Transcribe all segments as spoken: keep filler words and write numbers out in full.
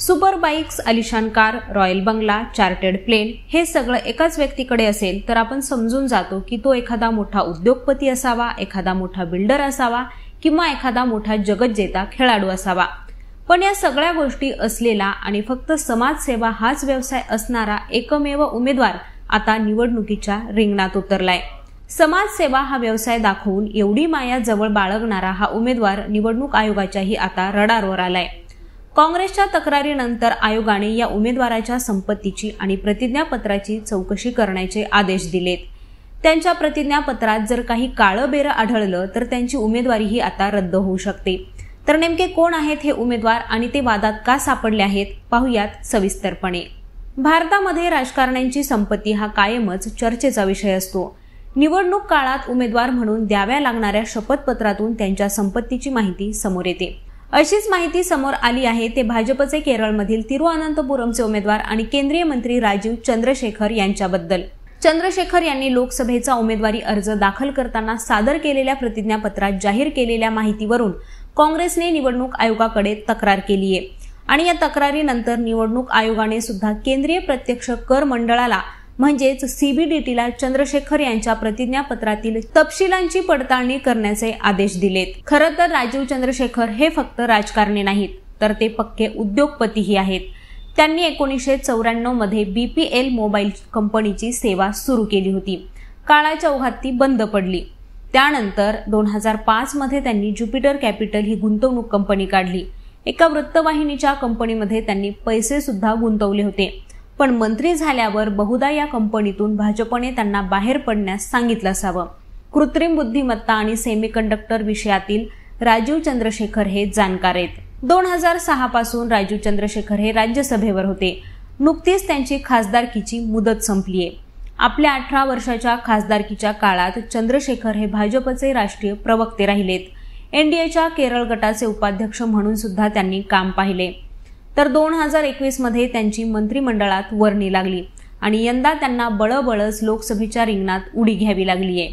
Super bikes, आलिशान car, royal बंगला, chartered plane हे सगळं एकाच व्यक्तीकडे असेल तर आपण समजून जातो की तो एखादा मोठा उद्योगपती असावा, एखादा मोठा बिल्डर असावा किंवा एखादा मोठा जगज्जेता खेळाडू असावा। पण या सगळ्या गोष्टी असलेला आणि फक्त समाजसेवा हाच व्यवसाय असणारा एकमेव उमेदवार आता निवडणुकीच्या रिंगणात उतरलाय। समाजसेवा हा व्यवसाय दाखवून एवढी माया जवळ बाळगणारा हा उमेदवार निवडणूक आयोगाच्याही आता रडारवर आलाय। काँग्रेसच्या तक्रारीनंतर आयोगाने या उमेदवाराच्या संपत्तीची आणि प्रतिज्ञापत्राची चौकशी करण्याचे आदेश दिलेत। त्यांच्या प्रतिज्ञापत्रात जर काही काळं बेरं आढळलं तर त्यांची उमेदवारीही आता रद्द होऊ शकते। तर नेमके कोण आहेत हे उमेदवार आणि ते वादात का सापडले आहेत पाहूयात सविस्तरपणे। भारतामध्ये राजकारण्यांची संपत्ती हा कायमच चर्चेचा विषय असतो। निवडणूक काळात उमेदवार म्हणून द्याव्या लागणाऱ्या शपथपत्रातून त्यांच्या संपत्तीची माहिती समोर येते। अशीच माहिती समोर आली आहे ते भाजपचे केरळमधील तिरुअनंतपुरमचे उमेदवार आणि केंद्रीय मंत्री राजीव चंद्रशेखर यांच्याबद्दल। चंद्रशेखर यांनी लोकसभेचा उमेदवारी अर्ज दाखल करताना सादर केलेल्या प्रतिज्ञापत्रात जाहीर केलेल्या माहितीवरून काँग्रेसने निवडणूक आयोगाकडे तक्रार केली आहे आणि या तक्रारीनंतर निवडणूक आयोगाने सुद्धा केंद्रीय प्रत्यक्ष कर मंडळाला म्हणजेच सीबीडीटीला चंद्रशेखर यांच्या प्रतिज्ञापत्रातील तपशिलांची पडताळणी करण्याचे आदेश दिलेत। खरं तर राजीव चंद्रशेखर हे फक्त राजकारणी नाहीत तर ते पक्के उद्योगपतीही आहेत। त्यांनी एकोणीसशे चौऱ्याण्णव मध्ये बीपीएल मोबाईल कंपनीची सेवा सुरू केली होती। काळाच्या ओघात ती बंद पडली। त्यानंतर दोन हजार पाच मध्ये त्यांनी ज्युपिटर कॅपिटल ही गुंतवणूक कंपनी काढली। एका वृत्तवाहिनीच्या कंपनीमध्ये त्यांनी पैसे सुद्धा गुंतवले होते, पण मंत्री झाल्यावर बहुधा या कंपनीतून भाजपने त्यांना बाहेर पडण्यास सांगितलं असावं। कृत्रिम बुद्धिमत्ता आणि सेमीकंडक्टर विषयातील राजीव चंद्रशेखर हे जाणकार आहेत। दोन हजार सहा पासून राजीव चंद्रशेखर हे राज्यसभेवर होते। नुकतीच त्यांची खासदारकीची मुदत संपलीये। आपल्या अठरा वर्षाच्या खासदारकीच्या काळात चंद्रशेखर हे भाजपचे राष्ट्रीय प्रवक्ते राहिलेत। एनडीएच्या केरळ गटाचे उपाध्यक्ष म्हणून सुद्धा त्यांनी काम पाहिले। तर दोन हजार एकवीस मध्ये त्यांची मंत्रिमंडळात वर्णी लागली आणि यंदा त्यांना बळबळच लोकसभेच्या रिंगणात उडी घ्यावी लागलीये।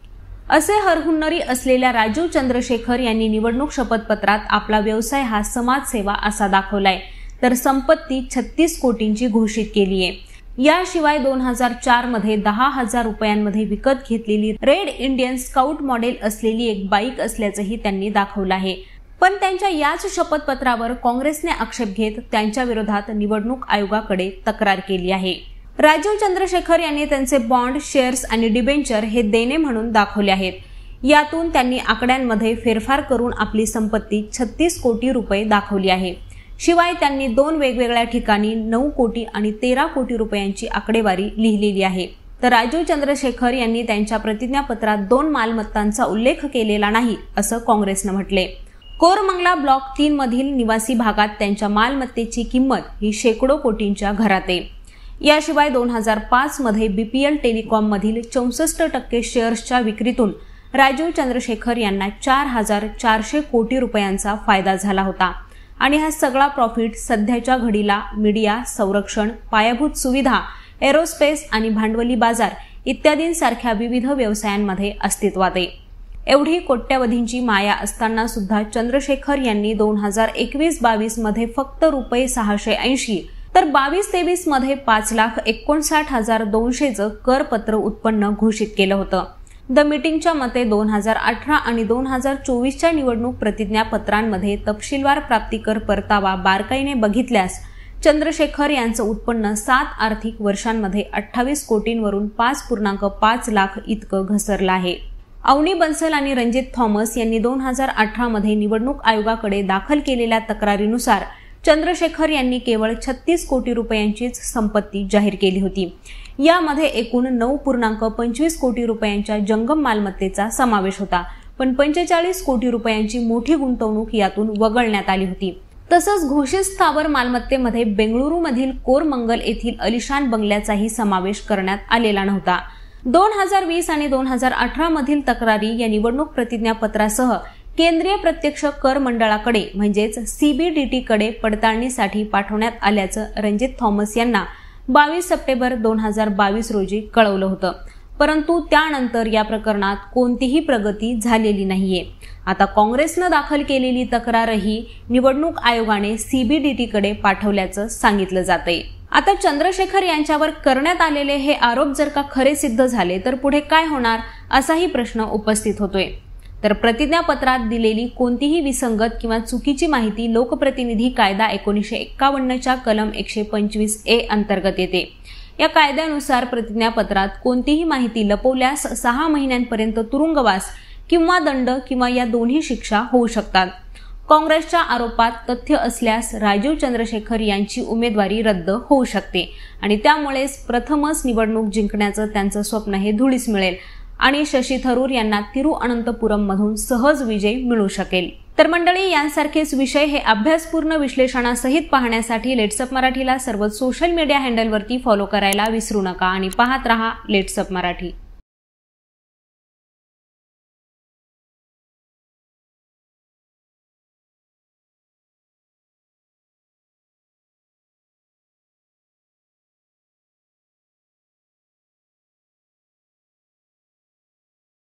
असे हरहुन्नरी असलेल्या राजीव चंद्रशेखर यांनी निवडणूक शपथपत्रात आपला व्यवसाय हा समाजसेवा असा दाखवलाय, तर संपत्ती छत्तीस कोटींची घोषित केलीये। याशिवाय दोन हजार चार मध्ये दहा हजार रुपयांमध्ये विकत घेतलेली रेड इंडियन स्काउट मॉडेल असलेली एक बाईक असल्याचंही त्यांनी दाखवलं आहे। पण त्यांच्या याच शपथपत्रावर काँग्रेसने आक्षेप घेत त्यांच्या विरोधात निवडणूक आयोगाकडे तक्रार केली आहे। राजीव चंद्रशेखर यांनी त्यांचे बॉन्ड, शेअर्स आणि डिबेंचर हे देणे म्हणून दाखवले आहेत। यातून त्यांनी आकड्यांमध्ये फेरफार करून आपली संपत्ती छत्तीस कोटी रुपये दाखवली आहे। शिवाय त्यांनी दोन वेगवेगळ्या ठिकाणी नऊ कोटी आणि तेरा कोटी रुपयांची आकडेवारी लिहिलेली आहे। तर राजीव चंद्रशेखर यांनी त्यांच्या प्रतिज्ञापत्रात दोन मालमत्तांचा उल्लेख केलेला नाही असं काँग्रेसनं म्हटले। कोरमंगला ब्लॉक तीन मधील निवासी भागात त्यांच्या मालमत्तेची किंमत ही शेकडो कोटींच्या घरात आहे। याशिवाय दोन हजार पाच मध्ये बीपीएल टेलिकॉम मधील चौसष्ट टक्के शेअर्सच्या विक्रीतून राजीव चंद्रशेखर यांना चार हजार चारशे कोटी रुपयांचा फायदा झाला होता आणि हा सगळा प्रॉफिट सध्याच्या घडीला मीडिया, संरक्षण, पायाभूत सुविधा, एरोस्पेस आणि भांडवली बाजार इत्यादींसारख्या विविध व्यवसायांमध्ये अस्तित्वात आहे। एवढी कोट्यवधींची माया असताना सुद्धा चंद्रशेखर यांनी दोन हजार एकवीस बावीस मध्ये फक्त रुपये सहाशे ऐंशी तर बावीस तेवीस मध्ये पाच लाख एकोणसाठ हजार दोनशेचं करपत्र उत्पन्न घोषित केलं होतं। द मीटिंगच्या मते दोन हजार अठरा आणि दोन हजार चोवीसच्या निवडणूक प्रतिज्ञापत्रांमध्ये तपशीलवार प्राप्तिकर परतावा बारकाईने बघितल्यास चंद्रशेखर यांचं उत्पन्न सात आर्थिक वर्षांमध्ये अठ्ठावीस कोटींवरून पाच पूर्णांक पाच लाख इतकं घसरलं आहे। अवनी बन्सल आणि रणजित थॉमस यांनी दोन हजार अठरा मध्ये निवडणूक आयोगाकडे दाखल केलेल्या तक्रारीनुसार चंद्रशेखर यांनी केवळ छत्तीस कोटी रुपयांचीच संपत्ती जाहीर केली होती। यामध्ये एकूण नऊ पूर्णांक पंचवीस कोटी रुपयांच्या जंगम मालमत्तेचा समावेश होता, पण पंचेचाळीस कोटी रुपयांची मोठी गुंतवणूक यातून वगळण्यात आली होती। तसंच घोषित स्थावर मालमत्तेमध्ये बेंगळुरू मधील कोरमंगल येथील अलिशान बंगल्याचाही समावेश करण्यात आलेला नव्हता। दोन हजार वीस आणि दोन हजार अठरा मधील तक्रारी या निवडणूक प्रतिज्ञापत्रासह केंद्रीय प्रत्यक्ष कर मंडळाकडे म्हणजेच सीबीडीटीकडे पडताळणीसाठी पाठवण्यात आल्याचं रणजित थॉमस यांना बावीस सप्टेंबर दोन हजार बावीस रोजी कळवलं होतं। परंतु त्यानंतर या प्रकरणात कोणतीही प्रगती झालेली नाहीये। आता काँग्रेसनं दाखल केलेली तक्रारही निवडणूक आयोगाने सीबीडीटीकडे पाठवल्याचं सांगितलं जातंय। आता चंद्रशेखर यांच्यावर करण्यात आलेले हे आरोप जर का खरे सिद्ध झाले तर पुढे काय होणार असाही प्रश्न उपस्थित होतोय। तर प्रतिज्ञापत्रात दिलेली कोणतीही विसंगत किंवा चुकीची माहिती लोकप्रतिनिधी कायदा एकोणीसशे एक्कावन्नच्या कलम एकशे पंचवीस ए अंतर्गत येते। या कायद्यानुसार प्रतिज्ञापत्रात कोणतीही माहिती लपवल्यास सहा महिन्यांपर्यंत तुरुंगवास किंवा दंड किंवा या दोन्ही शिक्षा होऊ शकतात। काँग्रेसच्या आरोपात तथ्य असल्यास राजीव चंद्रशेखर यांची उमेदवारी रद्द होऊ शकते आणि त्यामुळेच प्रथमच निवडणूक जिंकण्याचं त्यांचं स्वप्न हे धुळीस मिळेल आणि शशी थरूर यांना तिरुअनंतपुरम मधून सहज विजय मिळू शकेल। तर मंडळी, यांसारखेच विषय हे अभ्यासपूर्ण विश्लेषणासहित पाहण्यासाठी लेट्सअप मराठीला सर्व सोशल मीडिया हँडलवरती फॉलो करायला विसरू नका आणि पाहत रहा लेट्सअप मराठी।